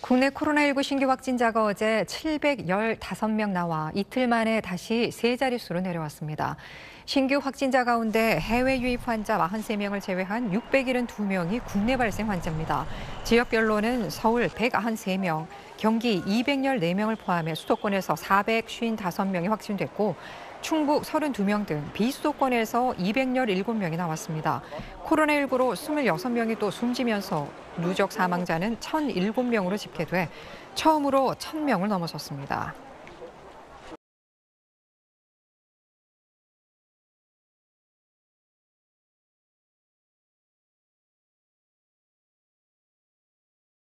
국내 코로나19 신규 확진자가 어제 715명 나와 이틀 만에 다시 세 자릿수로 내려왔습니다. 신규 확진자 가운데 해외 유입 환자 43명을 제외한 672명이 국내 발생 환자입니다. 지역별로는 서울 193명, 경기 214명을 포함해 수도권에서 455명이 확진됐고 충북 32명 등 비수도권에서 217명이 나왔습니다. 코로나19로 26명이 또 숨지면서 누적 사망자는 1,007명으로 집계돼 처음으로 1,000명을 넘어섰습니다.